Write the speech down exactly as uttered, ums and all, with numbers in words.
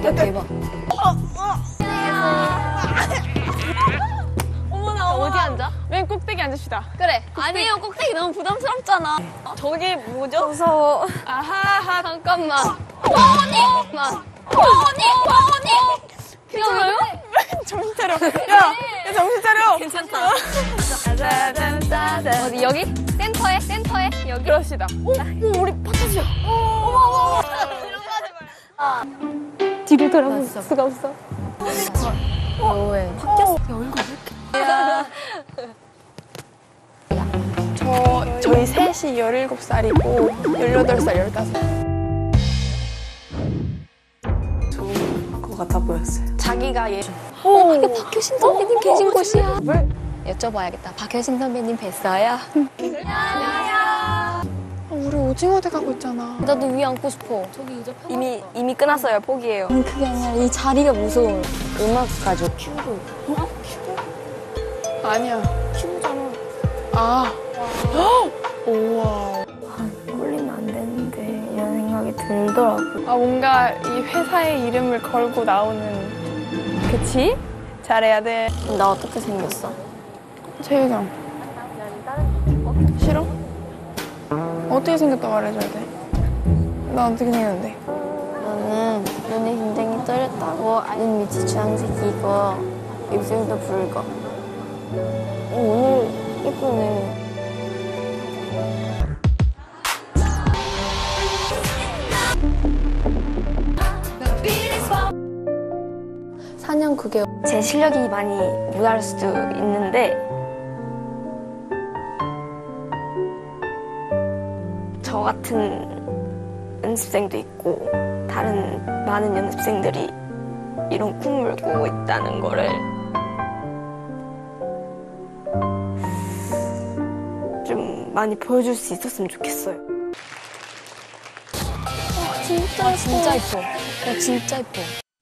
야, 대박. 어머나, 어디 앉아? 맨 꼭대기 앉읍시다. 그래. 아니에요, 꼭대기 너무 부담스럽잖아. 저기 뭐죠? 무서워. 아하하. 잠깐만. 언니! 잠깐만. 언니! 언니! 괜찮아요? 정신 차려. 야, 야 정신 차려. 괜찮다. 짜잔. 어디, 여기? 센터에? 센터에? 여기? 그럽시다. 오, 오 우리 파타지야. 어머, 어머. 아. 뒤를 돌아볼 수가 없어. 왜? 바뀌었어. 야, 얼굴 왜 이렇게. 저, 저희 셋이 열일곱 살이고, 열여덟 살, 열다섯. 좋은 것 같아 보였어요. 자기가 얘. 어, 이게 박효신 선배님 계신 곳이야. 뭘? 여쭤봐야겠다. 박효신 선배님 뵀어요? 안녕하세요. 우리 오징어대 가고 있잖아. 나도 위에 앉고 싶어. 저기 의자 펴. 이미, 이미 끝났어요. 포기해요. 아니, 그게 아니라 이 자리가 무서워요. 음악 가족 큐브. 어? 큐브? 아니야. 큐브잖아. 아. 우와. 꼴리면 안 되는데 이런 생각이 들더라고. 아, 뭔가 이 회사의 이름을 걸고 나오는. 그치? 잘해야 돼. 나 어떻게 생겼어? 최유경. 싫어? 어떻게 생겼다 말해줘야 돼? 나 어떻게 생겼는데? 너는 눈이 굉장히 떨렸다고. 눈 밑이 주황색이고 입술도 붉어. 어, 오늘 예쁘네. 사 년 구 개월. 제 실력이 많이 모자랄 수도 있는데 저 같은 연습생도 있고 다른 많은 연습생들이 이런 꿈을 꾸고 있다는 거를 좀 많이 보여줄 수 있었으면 좋겠어요. 와, 진짜 예뻐. 진짜 예뻐. 야, 진짜 예뻐.